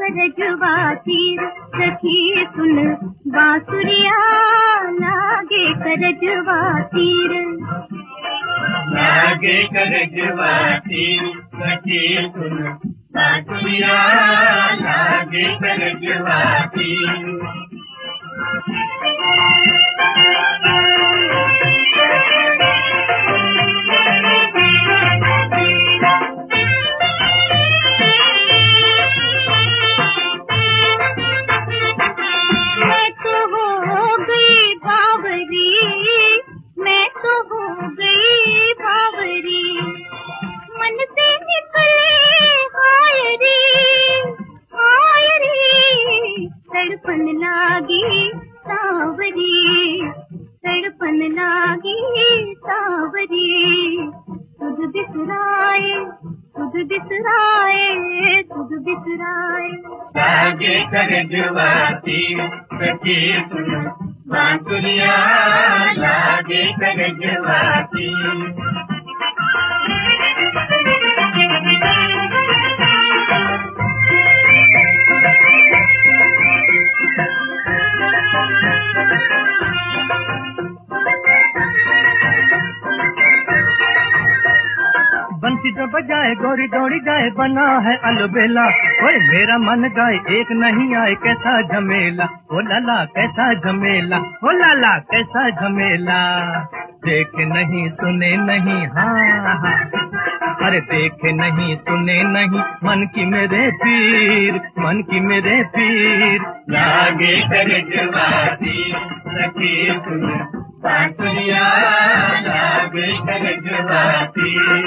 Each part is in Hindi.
करजवा तीर, सखी सुन बांसुरिया लागे करजवा तीर। लागे करजवा तीर, सखी सुन बांसुरिया लागे करजवा तीर। लागे करजवा तीर, सखी सुन बांसुरिया लागे करजवा तीर। बंसी जो बजाए गोरी दौड़ी जाए बना है अलबेला। ओए मेरा मन गाए एक नहीं आए कैसा झमेला। ओ लाला कैसा झमेला, ओ लाला कैसा झमेला। देखे नहीं सुने नहीं हाँ हाँ, अरे देखे नहीं सुने नहीं मन की मेरे पीर, मन की मेरे पीर। लागे करजवा तीर, सखी सुन बांसुरिया लागे करजवा तीर।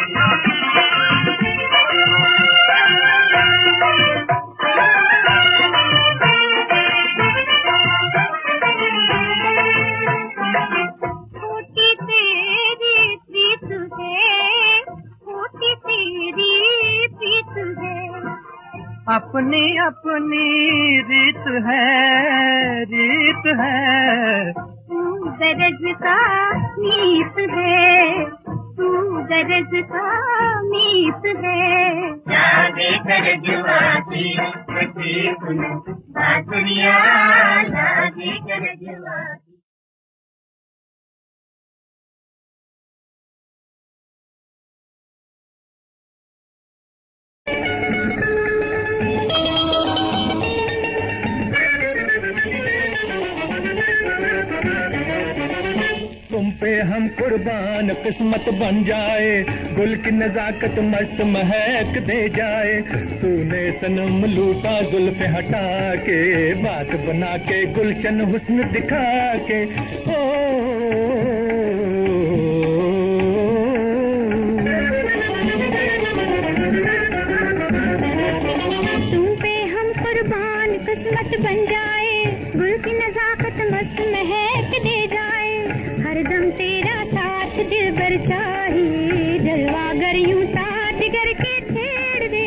अपनी अपनी रीत है, रीत है। तू गरज का मीत है, तू गरज का मीत है। लागे करजवा तीर, सखी सुन बांसुरिया लागे करजवा। तुम पे हम कुर्बान किस्मत बन जाए, गुल की नजाकत मस्त महक दे जाए। तूने सनम लूटा जुल्फ़े हटा के, बात बना के गुलशन हुस्न दिखा के। ओ तुम पे हम कुर्बान किस्मत बन जाए, गुल की नजाकत मस्त महक दे जाए। हरदम तेरा साथ दिलबर चाहिए, जलवागर यूं साथ करके छेड़ दे।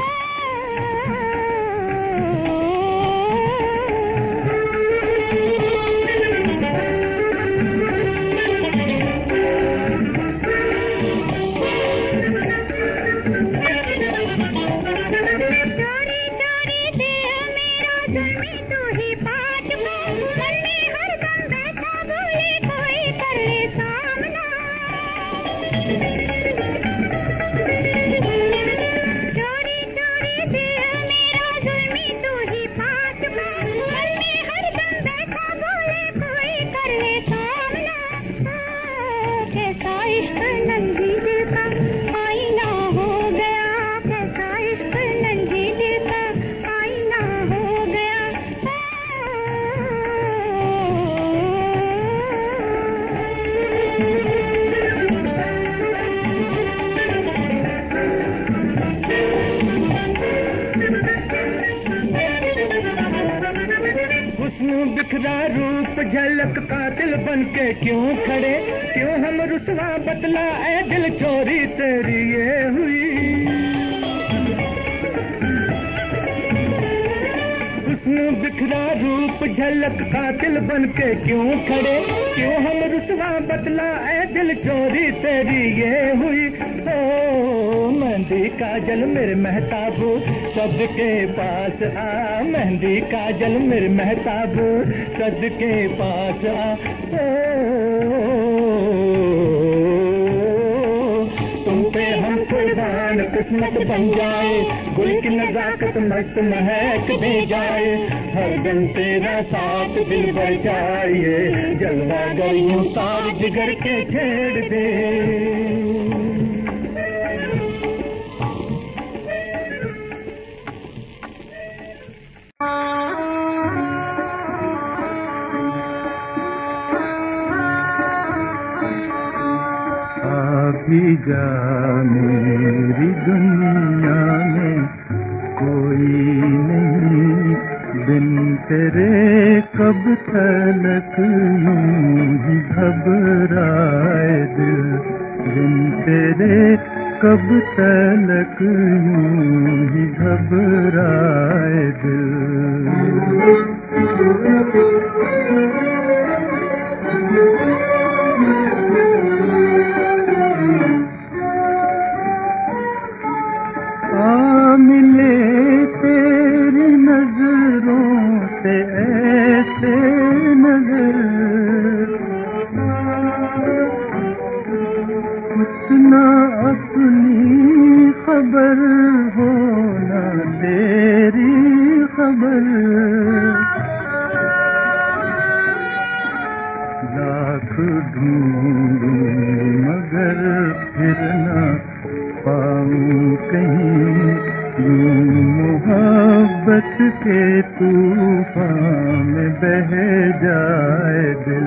चोरी चोरी दे मेरा जुल्मी तू ही पाँच को, मन में हरदम बैठा बोले कोई कर ले सामना। चोरी चोरी दे मेरा जुल्मी तू ही पाँच को, मन में हरदम बैठा बोले कोई कर ले सामना। कैसा इश्क नंगी दिल का आईना हो गया, कैसा इश्क नंगी दिल का आईना हो गया। हुस्न बिखरा रूप झलक कातिल बन के क्यों खड़े, क्यों हम रुसवा बतला ऐ दिल चोरी तेरी ये हुई। हुस्न बिखरा रूप झलक कातिल बन के क्यों खड़े, क्यों हम रुसवा बतला ऐ दिल चोरी तेरी ये हुई। ओ मेहंदी काजल मेरे महताब सद के पास आ, मेहंदी काजल मेरे महताब सद के पास आ। तुम पे हम कुर्बान किस्मत बन जाए, गुल की नजाकत मस्त महक दे जाए, हर दिन तेरा साथ दिल भर जाए, जलवा गई तार जिगर के छेड़ दे। भी जा मेरी दुनिया में कोई नहीं, बिन तेरे कब तलक यूं ही घबराए दिल, बिन तेरे कब तलक यूं ही घबराए दिल। मिले तेरी नजरों से ऐसे नजर, कुछ ना अपनी खबर हो ना तेरी खबर, लाख ढूंढूं मगर फिर ना पाऊं कहीं, यूं मोहब्बत के तूफान में बह जाए दिल।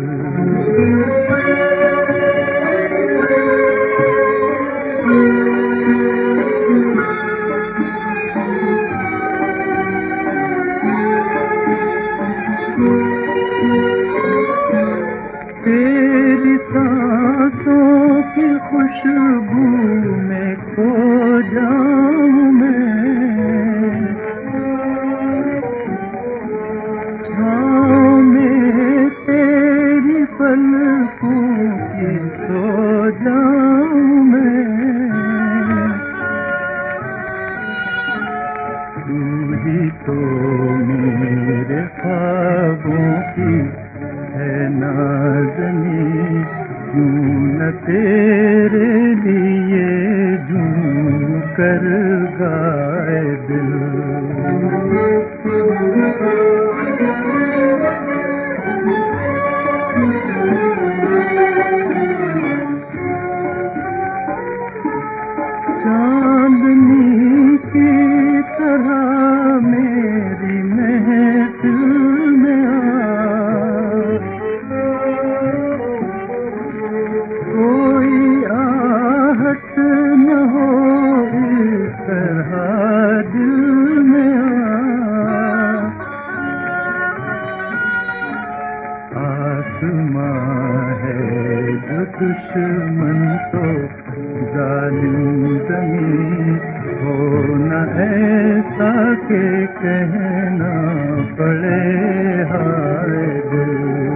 तेरी सांसों की खुशबू में खो जाऊं मैं, छाँव में तेरी पलकों की सो जाऊं मैं, तू ही तो मेरे ख्वाबों की है नाज़नी, क्यों न तेरे लिए झूम कर गाए दिल। चांदनी की तरह मेरी महफिल में आ, कोई आहट न हो इस तरह दिल में आ, आसमां है जो दुश्मन तो जालिम ज़मीं, हो न ऐसा के कहना पड़े हाय दिल।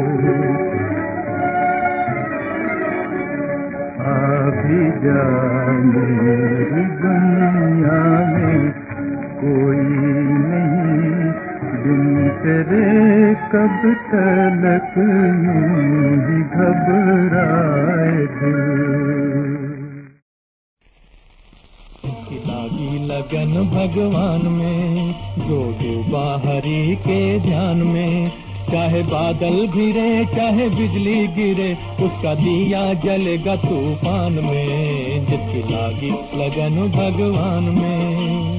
आ भी जा मेरी दुनिया में कोई नहीं, बिन तेरे कब तलक यूं ही घबराए दिल। लागी लगन भगवान में, जो डूबा हरि के ध्यान में, चाहे बादल घिरे चाहे बिजली गिरे, उसका दिया जलेगा तूफान में, जिसकी लागी लगन भगवान में।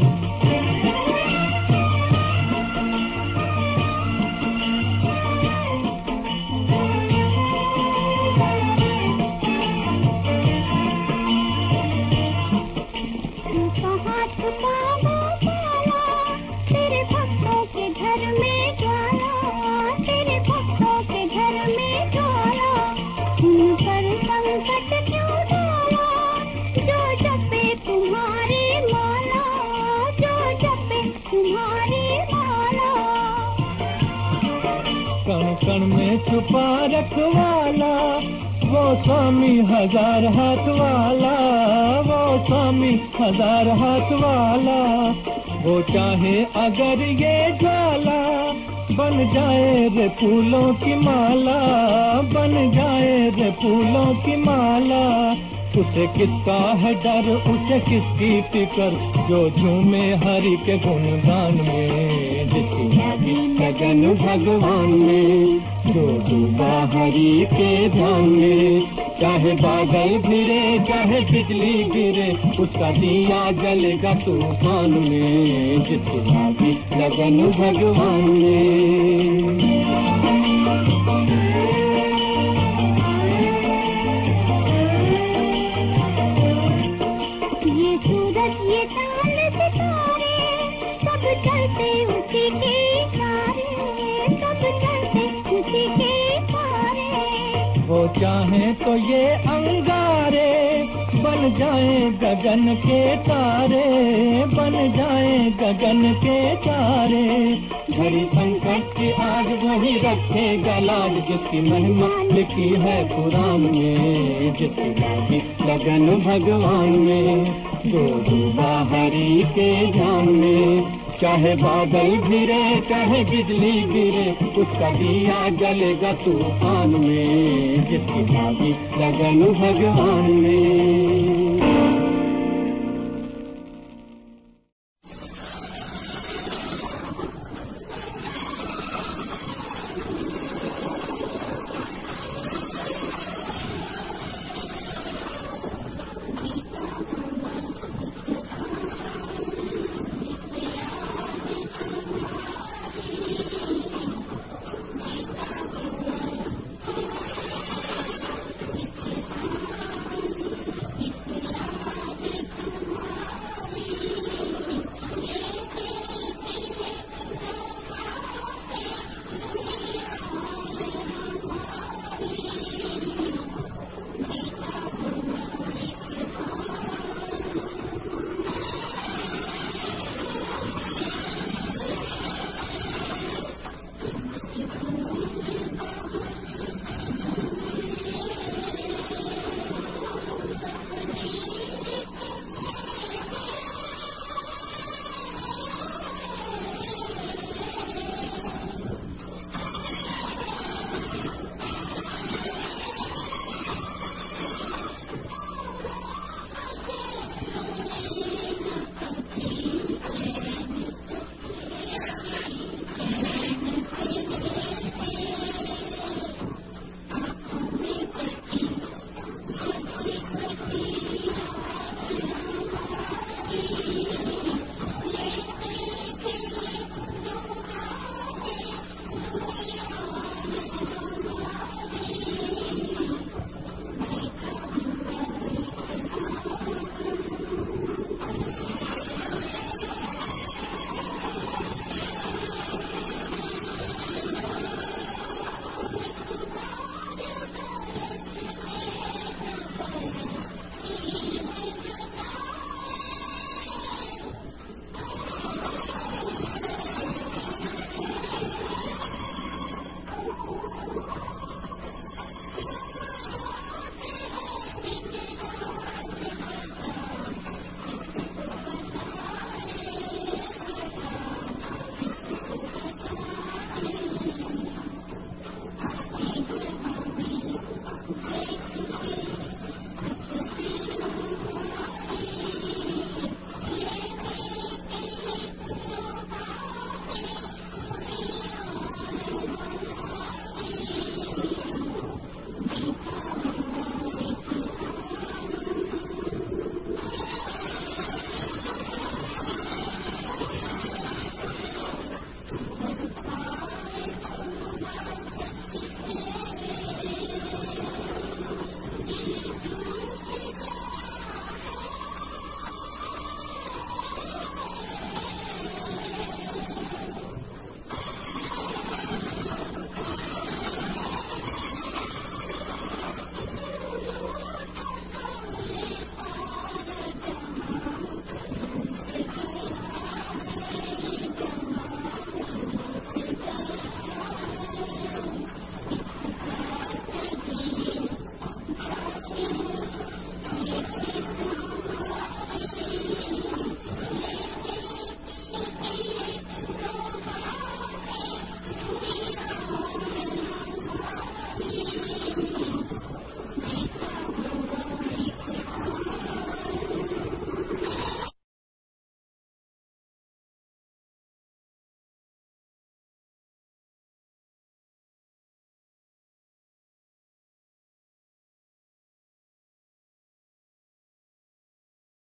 कण कण में छुपा रखवाला, वो स्वामी हजार हाथ वाला, वो स्वामी हजार हाथ वाला, वो चाहे अगर ये ज्वाला बन जाए रे फूलों की माला, बन जाए रे फूलों की माला। उसे किसका है डर, उसे किसकी फिकर, जो झूमे हरि के गुणगान में, जिसकी लागी लगन भगवान में, जो डूबा हरि के ध्यान में। चाहे बादल गिरे, चाहे बिजली गिरे, उसका दिया जलेगा तूफान में, जिसकी लागी लगन भगवान में। ये चांद सितारे सब चलते उसी के इशारे, सब चलते उसी के इशारे। वो चाहे तो ये अंगारे बन जाए गगन के तारे, बन जाए गगन के तारे। घड़ी संकट की आग वही रखेगा लाज, जिसकी महिमा लिखी है कुरान में, जिसकी लागी लगन भगवान में, जो डूबा हरि के ध्यान में। चाहे बादल गिरे, चाहे बिजली गिरे, उसका दिया जलेगा तूफान में, जिसकी लागी लगन भगवान में।